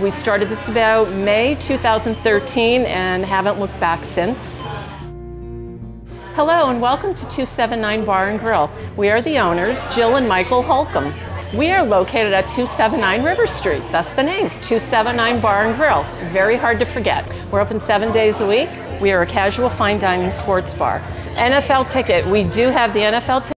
We started this about May 2013 and haven't looked back since. Hello and welcome to 279 Bar and Grill. We are the owners, Jill and Michael Holcomb. We are located at 279 River Street. That's the name, 279 Bar and Grill. Very hard to forget. We're open 7 days a week. We are a casual fine dining sports bar. NFL ticket, we do have the NFL ticket.